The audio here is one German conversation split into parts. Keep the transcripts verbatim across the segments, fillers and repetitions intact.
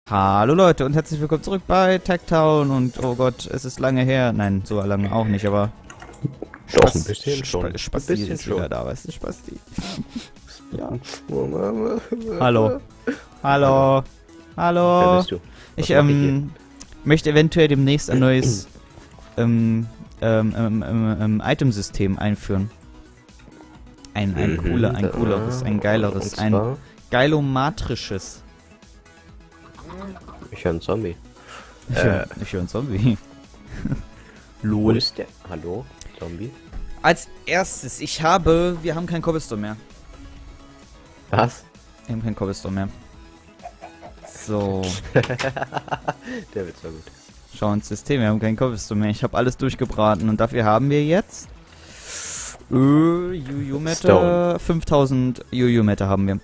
Hallo Leute und herzlich willkommen zurück bei Techtown und oh Gott, es ist lange her. Nein, so lange auch nicht, aber Doch, ein bisschen schon. Sp Spasti ein bisschen ist schon. wieder da, weißt du, Spasti. Ja. Hallo. Hallo. Hallo. Wer bist du? Was Ich mach ähm, möchte eventuell demnächst ein neues ähm, ähm, ähm, ähm, ähm, Itemsystem einführen. Ein, ein, Mhm, cooler, ein da- cooleres, ein geileres, und ein zwar- geilomatrisches. Ich höre einen Zombie. Ich Äh. höre ich hör einen Zombie. Wo Lol. ist der? Hallo? Zombie? Als erstes, ich habe, wir haben kein Cobblestone mehr. Was? Wir haben kein Cobblestone mehr. So, Der Witz war gut. schau ins System, wir haben kein Cobblestone mehr. Ich habe alles durchgebraten und dafür haben wir jetzt äh, Juju-Meter, fünftausend Juju-Meter haben wir.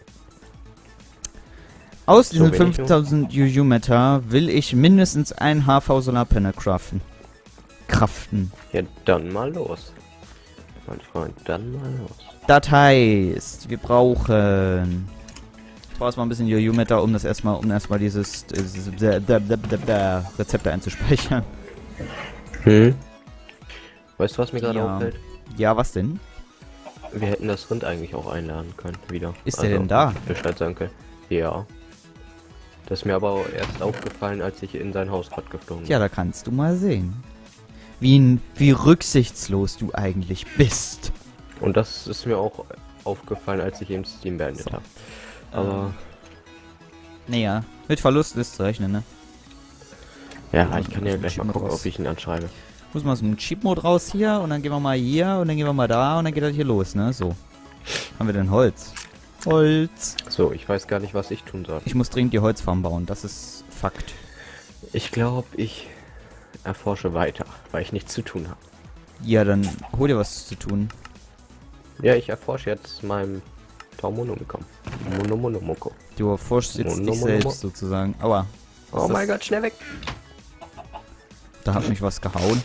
Aus diesen wenig nur? fünftausend Juju-Meter will ich mindestens ein H V Solarpanel craften. Kraften. Ja, dann mal los. Mein Freund, dann mal los. Das heißt, wir brauchen... Ich brauche erstmal ein bisschen Juju-Meter, um das erstmal, um erstmal dieses, dieses Rezept einzuspeichern. Hm? Weißt du, was mir gerade Ja. auffällt? Ja, was denn? Wir hätten das Rind eigentlich auch einladen können, wieder. Ist der denn da? Bescheid sagen können. Ja. Das ist mir aber auch erst aufgefallen, als ich in sein Haus gerade geflogen bin. Ja, da kannst du mal sehen. Wie, wie rücksichtslos du eigentlich bist. Und das ist mir auch aufgefallen, als ich eben Steam beendet So. habe. Aber Naja, mit Verlust ist zu rechnen, ne? ja, Ja, ich kann ja muss gleich ich mal mal gucken, raus. ob ich ihn anschreibe. Muss mal aus dem Cheat-Mode raus hier und dann gehen wir mal hier und dann gehen wir mal da und dann geht das hier los, ne? So. Haben wir denn Holz? Holz. So, ich weiß gar nicht, was ich tun soll. Ich muss dringend die Holzfarm bauen, das ist Fakt. Ich glaube, ich erforsche weiter, weil ich nichts zu tun habe. Ja, dann hol dir was zu tun. Ja, ich erforsche jetzt meinem Taumonomiko. Monomonomoko. Du erforschst jetzt Mono, dich mono, selbst sozusagen. Aua. Was Oh ist mein das? Gott, schnell weg! Da hat mich was gehauen.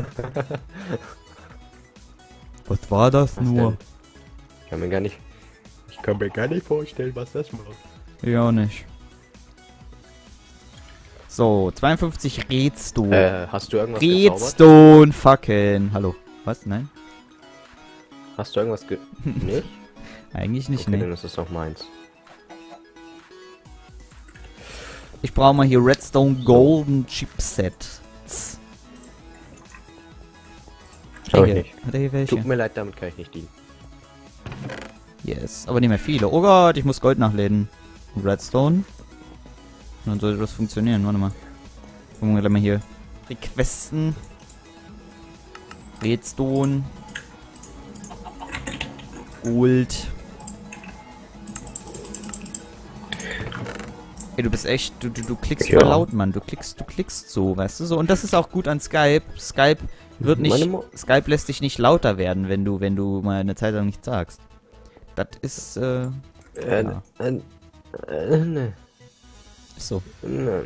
Was war das Was nur? denn? Ich kann mir gar nicht... Ich kann mir gar nicht vorstellen, was das macht. Ja, nicht. So, zweiundfünfzig Redstone. Äh, hast du irgendwas gezaubert? Redstone fucking. Hallo. Was? Nein? Hast du irgendwas ge... nicht? Eigentlich nicht, Okay, ne. dann ist es noch meins. Ich brauche mal hier Redstone Golden Chipset. Hat Hab er ich hier, nicht. hat er hier welche? Tut mir leid, damit kann ich nicht dienen. Yes, aber nicht mehr viele. Oh Gott, ich muss Gold nachladen. Redstone. Dann sollte das funktionieren. Warte mal. Gucken wir gleich mal hier. Requesten. Redstone. Gold. Ey, du bist echt, du, du, du klickst Ja. voll laut, Mann. Du klickst, du klickst so, weißt du so. Und das ist auch gut an Skype. Skype wird nicht, Meine Mo- Skype lässt dich nicht lauter werden, wenn du, wenn du mal eine Zeit lang nichts sagst. Das ist, äh, Äh, Ja. äh, äh, ne. ist so. Ne.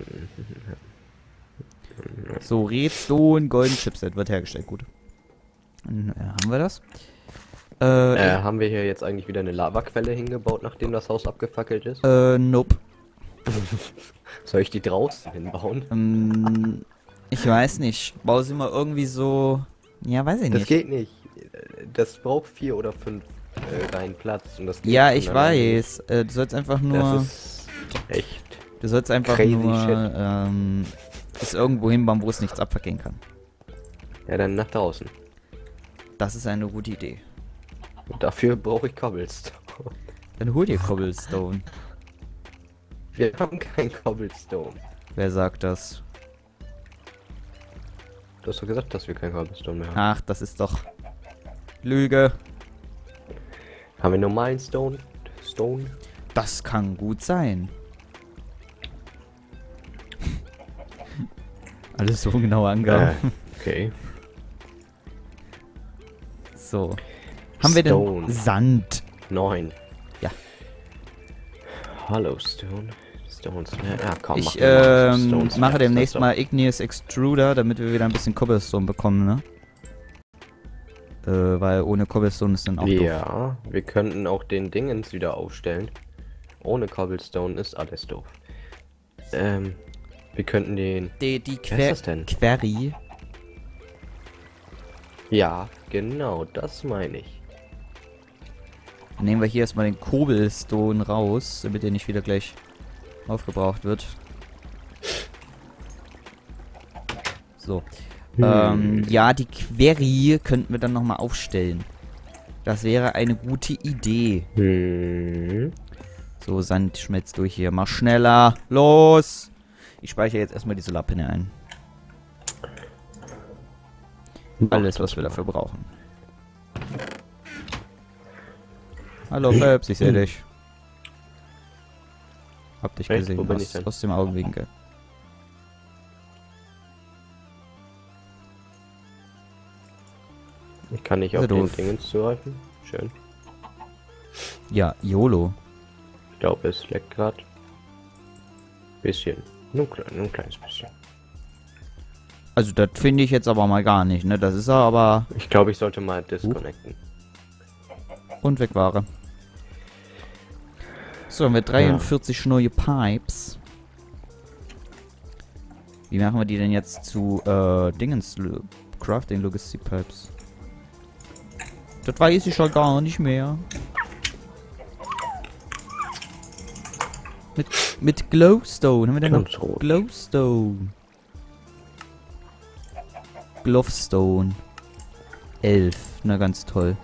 So, Redstone, Golden Chipset wird hergestellt, gut. Dann, äh, haben wir das? Äh, Äh, haben wir hier jetzt eigentlich wieder eine Lavaquelle hingebaut, nachdem das Haus abgefackelt ist? äh, nope. Soll ich die draußen hinbauen? Ähm, ich weiß nicht. Bau sie mal irgendwie so, ja, weiß ich Das nicht. geht nicht. Das braucht vier oder fünf äh, Reihen Platz. Und das geht Ja, von ich alleine weiß. Äh, du sollst einfach nicht. nur, Das ist echt. du sollst einfach crazy nur, shit. ähm, es irgendwo hinbauen, wo es nichts abfackeln kann. Ja, dann nach draußen. Das ist eine gute Idee. Und dafür brauche ich Cobblestone. Dann hol dir Cobblestone. Wir haben kein Cobblestone. Wer sagt das? Du hast doch gesagt, dass wir kein Cobblestone mehr haben. Ach, das ist doch Lüge. Haben wir normalen Stone? Stone? Das kann gut sein. Alles so genaue Angaben. Äh, okay. So. Haben wir denn Stone. Sand? Neun. Ja. Hollow Stone. Stones. Ja, ja, komm, Ich mach mir mal ähm, Stones mache mehr. demnächst Das mal Igneous Extruder, damit wir wieder ein bisschen Cobblestone bekommen, ne? Äh, weil ohne Cobblestone ist dann auch doch- doof. Ja, wir könnten auch den Dingens wieder aufstellen. Ohne Cobblestone ist alles doof. Ähm, wir könnten den... Die, die Wer ist das denn? Query. Ja, genau, das meine ich. Dann nehmen wir hier erstmal den Cobblestone raus, damit er nicht wieder gleich aufgebraucht wird. So. Hm. Ähm, ja, die Query könnten wir dann nochmal aufstellen. Das wäre eine gute Idee. Hm. So, Sand schmelzt durch hier. Mach schneller. Los! Ich speichere jetzt erstmal die Solarpinne ein. Alles, was wir dafür brauchen. Hallo, Phelps, ich sehe dich. Hab dich Echt? gesehen, Wo bin aus, ich denn? aus dem Augenwinkel. Ich kann nicht Also auf den doof. Dingens zugreifen. Schön. Ja, YOLO. Ich glaube, es leckt gerade. Bisschen. Nur, klein, nur ein kleines bisschen. Also, das finde ich jetzt aber mal gar nicht, ne? Das ist er aber... Ich glaube, ich sollte mal disconnecten. Und weg war er. So, haben wir dreiundvierzig ja. neue Pipes. Wie machen wir die denn jetzt zu, äh, Dingens... Crafting Logistic Pipes? Das weiß ich schon gar nicht mehr. Mit, mit Glowstone. Haben wir denn noch Ganz rot. Glowstone? Glowstone. elf. Na, ganz toll.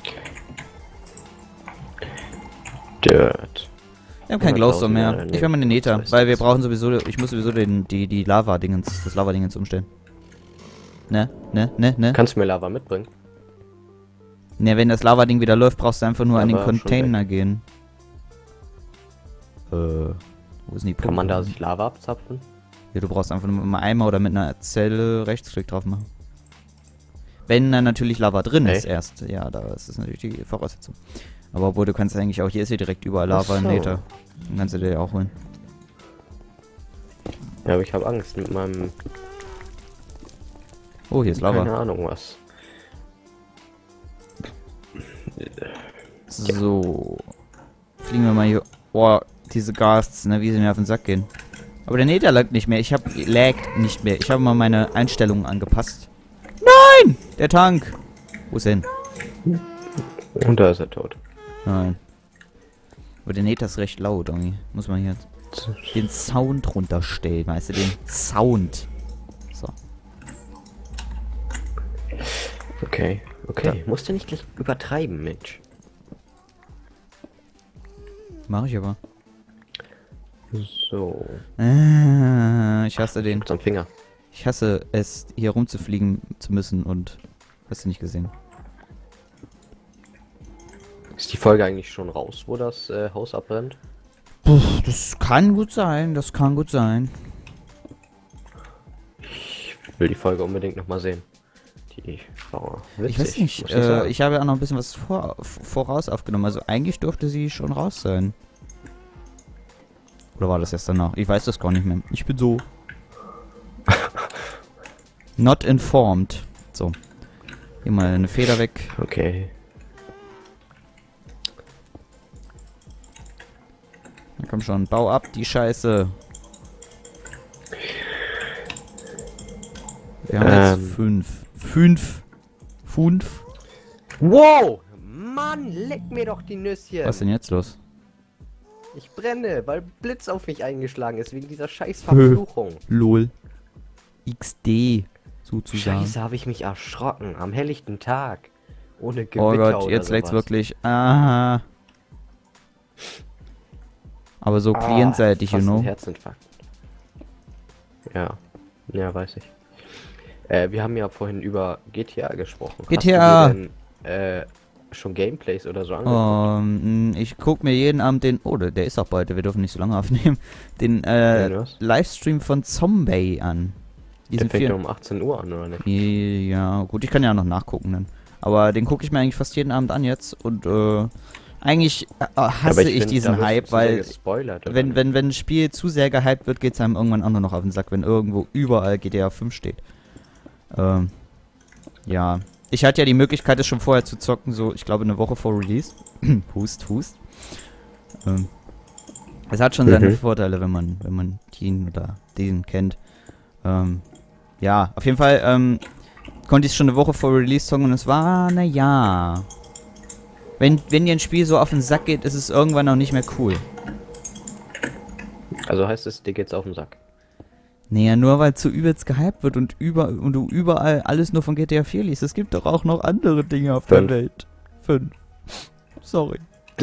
Dirt. Wir haben kein Glowstone mehr. Ja, nee, Ich will mal den Nether, das ist weil wir das. brauchen sowieso... Ich muss sowieso den, die, die Lava-Dingens, das Lava-Dingens umstellen. Ne? Ne? Ne? Ne? Kannst du mir Lava mitbringen? Ne, wenn das Lava-Ding wieder läuft, brauchst du einfach nur an den Aber schon Container gehen. Äh... Wo ist denn die Kann man da Pumpe? sich Lava abzapfen? Ja, du brauchst einfach nur mit einem Eimer oder mit einer Zelle Rechtsklick drauf machen. Wenn dann natürlich Lava drin ist Echt? erst. Ja, da ist das natürlich die Voraussetzung. Aber obwohl du kannst eigentlich auch, hier ist hier direkt überall Ach Lava im so. Nether. Dann kannst du dir ja auch holen. Ja, aber ich habe Angst mit meinem... Oh, hier ist Lava. Keine Ahnung was. So. Fliegen wir mal hier. Oh, diese Ghasts, ne, wie sie mir auf den Sack gehen. Aber der Nether laggt nicht mehr. Ich hab laggt nicht mehr. Ich habe mal meine Einstellungen angepasst. Nein! Der Tank! Wo ist er hin? Und da ist er tot. Nein. Aber der Nether ist recht laut, irgendwie. Muss man hier den Sound runterstellen, weißt du, den Sound. So. Okay, okay. Ja. Musst du nicht gleich übertreiben, Mensch. Mach ich aber. So. Äh, ich hasse den. Mit so einem Finger. Ich hasse es, hier rumzufliegen zu müssen und... Hast du nicht gesehen? Ist die Folge eigentlich schon raus, wo das äh, Haus abbrennt? Puh, das kann gut sein, das kann gut sein. Ich will die Folge unbedingt noch mal sehen. Die war witzig, Ich weiß nicht, muss ich äh, sagen. ich habe ja auch noch ein bisschen was vor, voraus aufgenommen. Also eigentlich dürfte sie schon raus sein. Oder war das erst danach? Ich weiß das gar nicht mehr. Ich bin so... Not informed. So. Hier mal eine Feder weg. Okay. Dann komm schon, bau ab die Scheiße. Wir haben Ähm. jetzt fünf. Fünf. Fünf. Wow! Mann, leck mir doch die Nüsschen! Was ist denn jetzt los? Ich brenne, weil Blitz auf mich eingeschlagen ist, wegen dieser scheiß Verfluchung. Lol. X D. Sozusagen. Scheiße, habe ich mich erschrocken. Am helllichten Tag. Ohne Gewitter Oh Gott, oder jetzt leckt's sowas. wirklich. Ah. Aber so Ah, klientseitig, you fast ein know. Herzinfarkt. Ja. Ja, weiß ich. Äh, wir haben ja vorhin über G T A gesprochen. G T A. Hast du dir denn, äh, schon Gameplays oder so angeguckt? Ähm, ich guck mir jeden Abend den... Oh, der der ist auch bald, wir dürfen nicht so lange aufnehmen. Den, äh, Ja, was? Livestream von Zombie an. Der Diesen fängt ja vier... um achtzehn Uhr an, oder nicht? Ja, gut, ich kann ja noch nachgucken dann. Aber den gucke ich mir eigentlich fast jeden Abend an jetzt und, äh, eigentlich äh, hasse Aber ich, find, diesen da wirst Hype, du zu sehr weil... gespoilert, oder Wenn, nicht? wenn, wenn ein Spiel zu sehr gehypt wird, geht es einem irgendwann auch nur noch auf den Sack, wenn irgendwo überall G T A fünf steht. Ähm, ja. Ich hatte ja die Möglichkeit, es schon vorher zu zocken, so, ich glaube, eine Woche vor Release. Hust, hust. Ähm, Es hat schon seine Mhm. Vorteile, wenn man, wenn man den oder den kennt. Ähm, ja, auf jeden Fall ähm, konnte ich es schon eine Woche vor Release zocken und es war, naja. Wenn, wenn dir ein Spiel so auf den Sack geht, ist es irgendwann auch nicht mehr cool. Also heißt es, dir geht's auf den Sack. Naja, nur weil es so übelst gehypt wird und, über, und du überall alles nur von G T A vier liest. Es gibt doch auch noch andere Dinge auf Fünf. der Welt. Fünf. Sorry.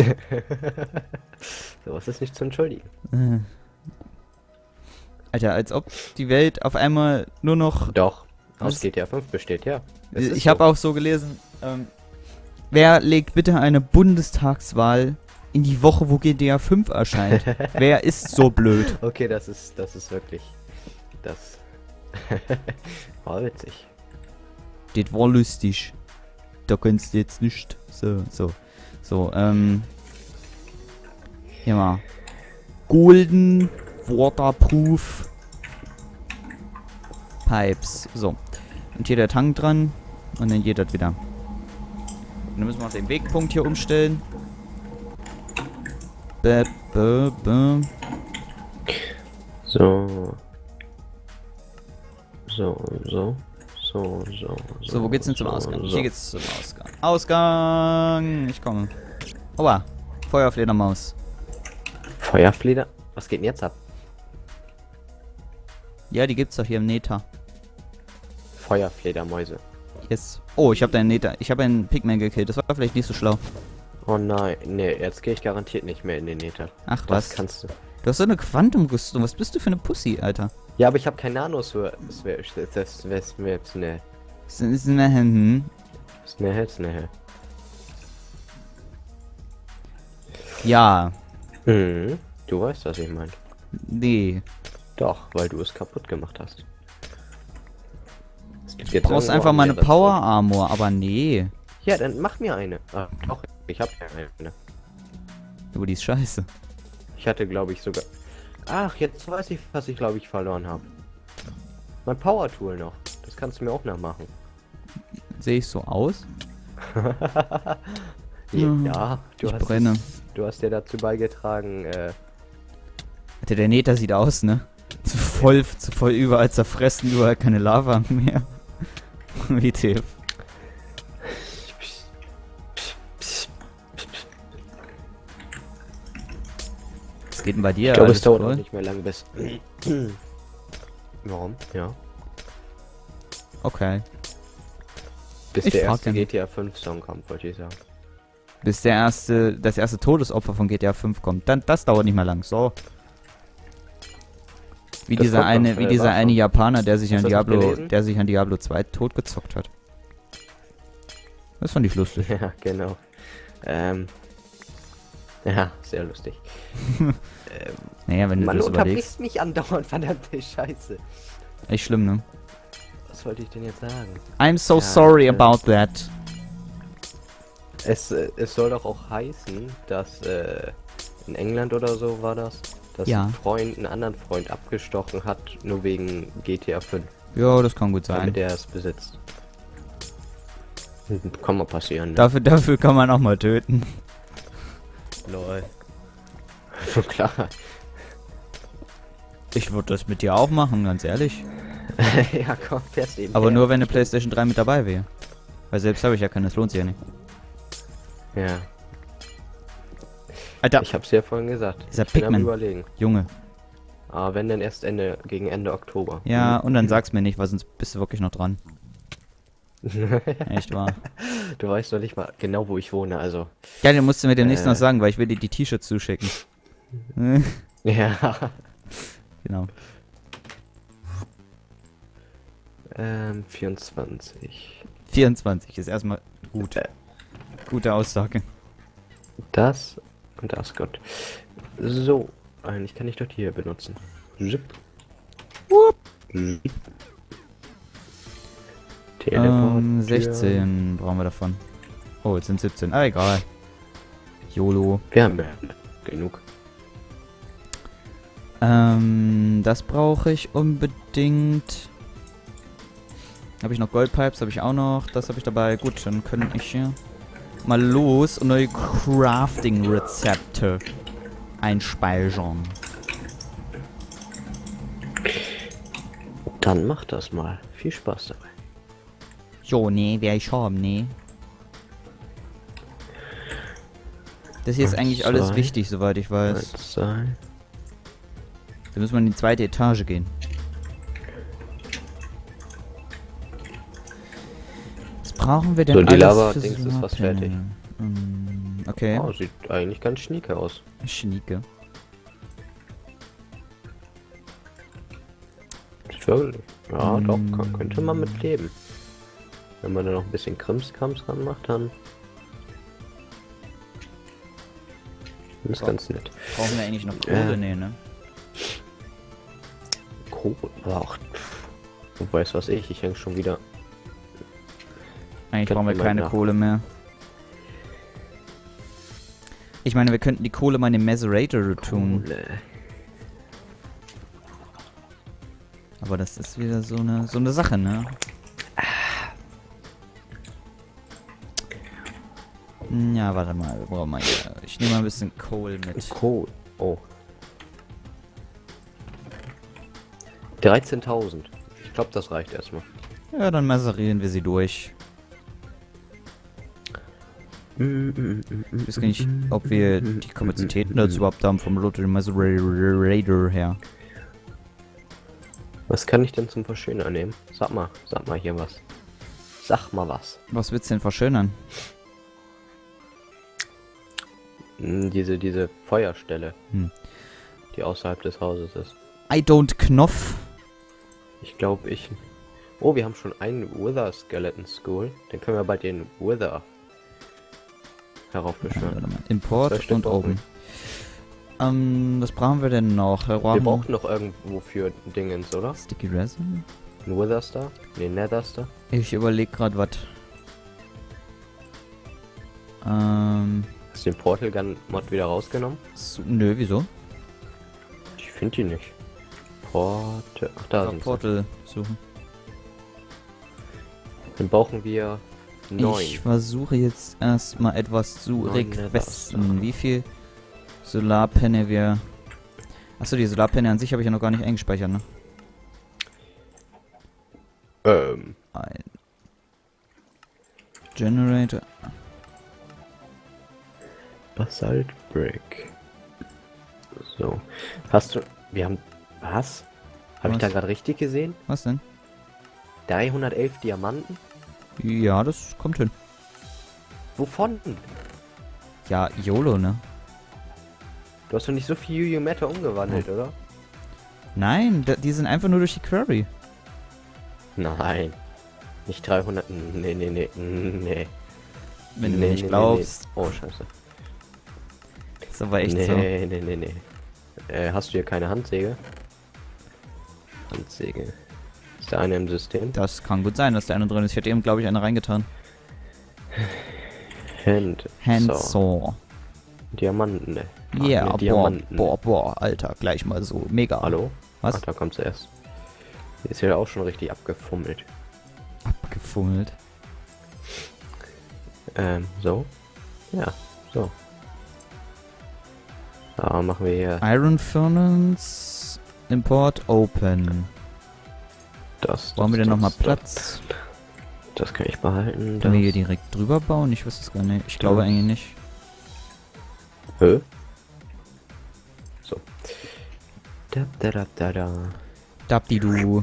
Sowas ist nicht zu entschuldigen. Äh. Alter, als ob die Welt auf einmal nur noch... Doch, Was? aus G T A fünf besteht, ja. Es ist Ich habe so. auch so gelesen, ähm, wer legt bitte eine Bundestagswahl in die Woche, wo G T A fünf erscheint? Wer ist so blöd? Okay, das ist, das ist wirklich... Das... war witzig. Das war lustig. Da kannst du jetzt nicht. So, so. So, ähm. Hier mal. Golden Waterproof Pipes. So. Und hier der Tank dran. Und dann geht das wieder. Und dann müssen wir auch den Wegpunkt hier umstellen. Bäh, bäh, bäh. So. So, so. So, so, So, wo geht's denn zum so, Ausgang? So. Hier geht's zum Ausgang. Ausgang! Ich komme. Oha, Feuerfledermaus. Feuerfleder? Was geht denn jetzt ab? Ja, die gibt's doch hier im Neta. Feuerfledermäuse. Yes. Oh, ich habe deinen Neta. Ich habe einen Pigman gekillt. Das war vielleicht nicht so schlau. Oh nein, nee, jetzt gehe ich garantiert nicht mehr in den Nether. Ach, Das was? kannst du. Du hast so eine Quantumrüstung. Was bist du für eine Pussy, Alter? Ja, aber ich habe kein Nanos für. Das wäre das das wäre jetzt eine. Das ist eine hm. Snähe, Snähe. Ja. Hm, du weißt, was ich meine. Nee. Doch, weil du es kaputt gemacht hast. Es gibt Du jetzt brauchst irgendwo einfach einen mal eine Nether Power Armor, aber nee. drin. Ja, dann mach mir eine. Ah, doch, ich habe eine. Aber die ist scheiße. Ich hatte, glaube ich, sogar. Ach, jetzt weiß ich, was ich, glaube ich, verloren habe. Mein Power Tool noch. Das kannst du mir auch nachmachen. Sehe ich so aus? Ja, du ich hast brenne. Es, du hast dir dazu beigetragen, äh, Alter, der Neta sieht aus, ne? Zu voll, zu voll überall zerfressen, überall keine Lava mehr. Wie tief. Was geht denn bei dir? ich glaube, Alles es dauert voll? noch nicht mehr lang bis. Warum? Ja. Okay. Bis Ich der frag erste ja G nicht. T A fünf Song kommt, wollte ich sagen. Bis der erste, das erste Todesopfer von G T A fünf kommt. Dann, das dauert nicht mehr lang. So. Wie Das dieser kommt eine, doch, wie äh, dieser war eine schon. Japaner, der sich Hast an du das Diablo, gelesen? der sich an Diablo zwei totgezockt hat. Das fand ich lustig. Ja, genau. Ähm. Ja, sehr lustig. ähm, Naja, wenn du man das überlegst. unterbricht mich andauernd, verdammte Scheiße. Echt schlimm, ne? Was wollte ich denn jetzt sagen? I'm so Ja, sorry äh, about that. Es, äh, es soll doch auch heißen, dass äh, in England oder so war das, dass Ja. ein Freund einen anderen Freund abgestochen hat, nur wegen G T A fünf, Ja, das kann gut sein. damit er es besitzt. Kann mal passieren, ne? Dafür, dafür kann man auch mal töten. Lol. Klar. Ich würde das mit dir auch machen, ganz ehrlich. Ja, komm, fährst eben. Aber her. nur wenn eine PlayStation drei mit dabei wäre. Weil selbst habe ich ja keine, das lohnt sich ja nicht. Ja, Alter, ich hab's ja vorhin gesagt. Dieser ich bin am Pigman. überlegen. Junge. Aber wenn dann erst Ende, gegen Ende Oktober. Ja, und dann sag's mir nicht, weil sonst bist du wirklich noch dran. Echt wahr. Du weißt doch nicht mal genau, wo ich wohne, also. Ja, den musst du mir demnächst Äh. noch sagen, weil ich will dir die T-Shirts zuschicken. Ja. Genau. Ähm, vierundzwanzig. vierundzwanzig ist erstmal gut. Äh. Gute Aussage. Das und das, Gott. So, eigentlich kann ich doch die hier benutzen. Zip. Wupp. Zip. Ähm, Teleport. sechzehn brauchen wir davon. Oh, jetzt sind siebzehn. Ah, egal. YOLO. Wir haben ja genug. Ähm, das brauche ich unbedingt. Habe ich noch Goldpipes, habe ich auch noch. Das habe ich dabei. Gut, dann können ich hier mal los und neue Crafting-Rezepte. einspeichern. Dann mach das mal. Viel Spaß dabei. Jo, nee, werde ich haben, nee. Das hier ist Eins, eigentlich alles zwei. wichtig, soweit ich weiß. Eins, zwei. Da müssen wir in die zweite Etage gehen. Was brauchen wir denn So, die alles Lava-Dings für ist fast Solarpanel? fertig. Hm, okay. Oh, sieht eigentlich ganz schnieke aus. Schnieke. Sieht wirklich. Ja, Mm. doch, kann, könnte man mit leben. Wenn man da noch ein bisschen Krimskrams dran macht, dann ist So. ganz nett. Brauchen wir eigentlich noch Kohle? Äh. Nee, ne? Kohle. Ach, du weißt was ich, ich hänge schon wieder. Eigentlich Könnten brauchen wir wir keine nach- Kohle mehr. Ich meine, wir könnten die Kohle mal in den Macerator tun. Kohle. Aber das ist wieder so eine so eine Sache, ne? Ja, warte mal, wir brauchen mal hier. Ich nehme mal ein bisschen Kohl mit. Kohle. Oh. dreizehntausend. Ich glaube, das reicht erstmal. Ja, dann macerieren wir sie durch. Ich weiß gar nicht, ob wir die Kapazitäten dazu überhaupt haben vom Lottery Macerator her. Was kann ich denn zum Verschönern nehmen? Sag mal, sag mal hier was. Sag mal was. Was willst du denn verschönern? Hm, Diese, diese Feuerstelle, Hm. die außerhalb des Hauses ist. I don't Knopf. Ich glaube, ich... Oh, wir haben schon einen Wither Skeleton School. Den können wir bald den Wither Ja, heraufbeschwören. warte mal. Import Zwei Stück und brauchen oben. Ähm, was brauchen wir denn noch? Wir Wir brauchen brauchen noch irgendwo für Dingens, oder? Sticky Resin. Ein Wither Star? Ne, Nether Star? Ich überlege gerade was. Ähm, Hast du den Portal Gun Mod wieder rausgenommen? so, nö, wieso? Ich finde die nicht. Portal... Ach, da Einfach sind sie. Portal suchen. Dann brauchen wir neun. Ich versuche jetzt erstmal etwas zu Neun requesten. Nether-Star. Wie viel Solarpanel wir... Achso, die Solarpanel an sich habe ich ja noch gar nicht eingespeichert, ne? Ähm, Ein Generator. Basalt Brick. So. Hast du... Wir haben... Was? Habe ich Was? da gerade richtig gesehen? Was denn? dreihundertelf Diamanten? Ja, das kommt hin. Wovon? Ja, YOLO, ne? Du hast doch nicht so viel Yu Yu Matter umgewandelt, Hm. oder? Nein, da, die sind einfach nur durch die Query. Nein. Nicht dreihundert... Nee, nee, nee. Nee. Wenn du nee, mir nicht nee, glaubst. Nee, nee. Oh, scheiße. Ist aber echt nee, so. nee, nee, nee, nee. Äh, hast du hier keine Handsäge? Handsäge. Ist der eine im System? Das kann gut sein, dass der eine drin ist. Ich hätte eben, glaube ich, eine reingetan. Hand. Handsaw. Diamanten, ne? Ach, Ja, nee, boah, Diamanten. boah, boah, Alter, gleich mal so. Mega. Hallo? Was? Ach, da kommt's erst. Die ist ja auch schon richtig abgefummelt. Abgefummelt. Ähm, so? Ja, so. Da machen wir hier Iron Furnace. Import Open. das. Brauchen wir das, denn nochmal das, Platz? Das, das kann ich behalten. Können wir hier das- direkt drüber bauen? Ich weiß es gar nicht. Ich glaube Das. eigentlich nicht. Hä? So. Da, da, da, da, da. Dabdi du.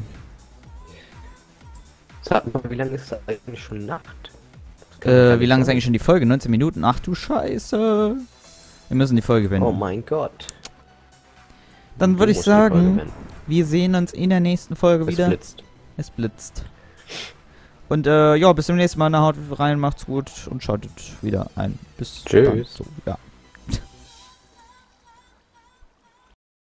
Sag mal, wie lange ist das eigentlich schon Nacht? Das kann doch Äh, gar wie nicht lange ist sein. eigentlich schon die Folge? neunzehn Minuten? Ach du Scheiße. Wir müssen die Folge beenden. Oh mein Gott. Dann Du würde ich musst die Folge sagen, beenden. wir sehen uns in der nächsten Folge Es wieder. blitzt. Es blitzt. Und äh, ja, bis zum nächsten Mal. Na, haut rein, macht's gut und schaltet wieder ein. Bis Tschüss. dann. So, ja.